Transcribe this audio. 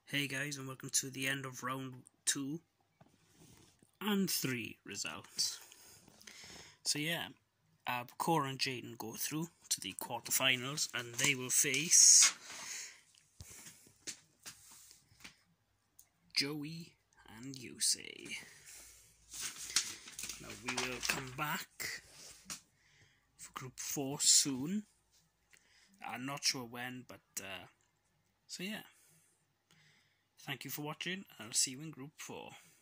Hey guys, and welcome to the end of round 2 and 3 results. So yeah, Cora and Jaden go through to the quarterfinals and they will face Joey and Yugioh. Now we will come back for group 4 soon. I'm not sure when, but so yeah. Thank you for watching, and I'll see you in group 4.